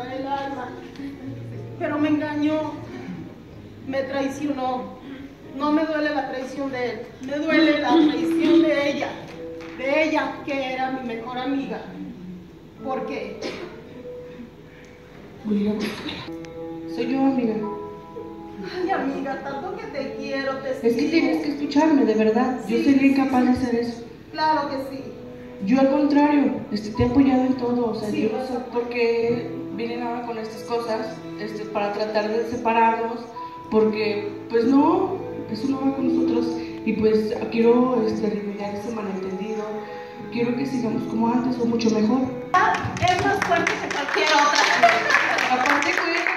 da el alma. Pero me engañó, me traicionó. No me duele la traición de él, me duele la traición de ella que era mi mejor amiga. ¿Por qué? Soy yo, amiga. Ay, amiga, tanto que te quiero, te Es que sigo. tienes que escucharme, de verdad. Yo sería incapaz de hacer eso. Claro que sí. Yo al contrario, te he apoyado en todo, o sea, Sí, yo no sé por qué vienen ahora con estas cosas, para tratar de separarnos, porque pues no, eso no va con nosotros, y pues quiero remediar ese malentendido, quiero que sigamos como antes o mucho mejor. Es más fuerte que cualquier otra. Aparte,